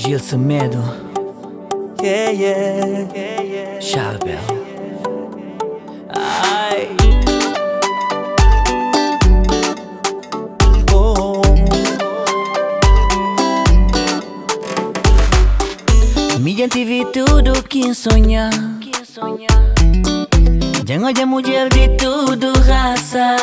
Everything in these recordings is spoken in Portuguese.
Gil Semedo, yeah. Charbel. Ai. Oh. Mi gente vi tudo que sonha. Jangan aja mulher de tudo raça,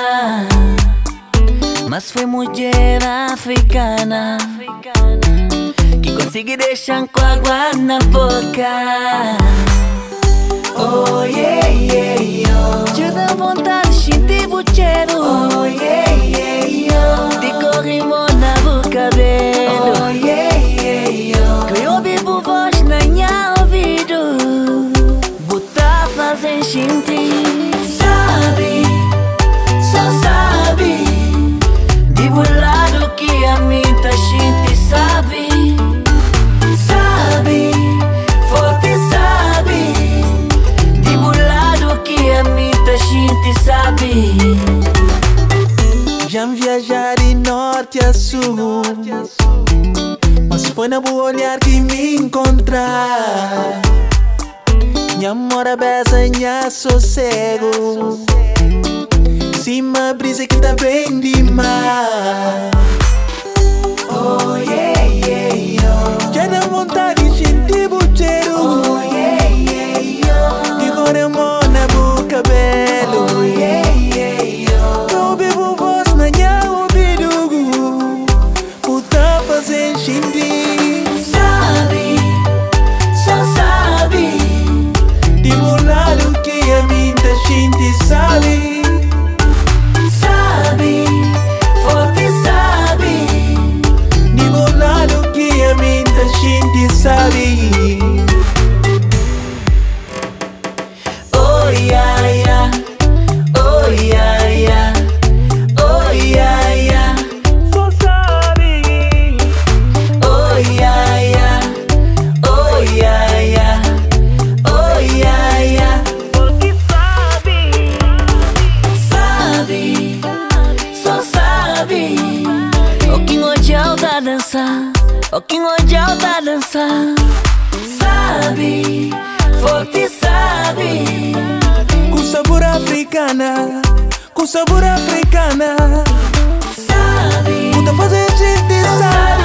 mas foi mulher africana que consegui deixar com água na boca. Oh yeah, oh. Te dá vontade de sentir o cheiro. Oh yeah, oh. De corrimão no cabelo. Oh yeah, oh. Que eu vivo voz na minha ouvido, botar fazem sentir. Sabe, só sabe, Digo lado que a mim tá gente sabe. sabe, Forte sabe. Digo lado que a mim tá gente sabe. já me viajar de norte a sul, mas foi na boa olhar que me encontrar. Minha mora besa, minha sossego, cima brisa que tá bem demais. Oh yeah, oh. Já dá vontade de sentir o cheiro. Oh yeah, oh. De corrimão no cabelo. Oh yeah, oh. Eu vivo voz na minha ouvido, puta fazer sentir. Sabe, só sabe. De um lado que a mim tá gente sabe. Sabe, forte sabe. De um lado que a mim tá gente sabe. Oh yeah, oh yeah, oh yeah, Só sabe. oh yeah, oh yeah, oh yeah. Porque sabe. Sabe, só sabe. O que ngojal tá dançar, o que ngojal tá dançar. Sabe, forte sabe. Com sabor africana, com sabor africana. Sabe, Puta fazer gente sabe.